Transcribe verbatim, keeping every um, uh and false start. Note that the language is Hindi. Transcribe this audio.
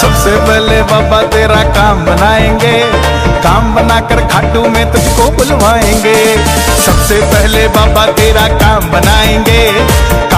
सबसे पहले बाबा तेरा काम बनाएंगे, काम बनाकर खाटू में तुझको बुलवाएंगे। सबसे पहले बाबा तेरा काम बनाएंगे,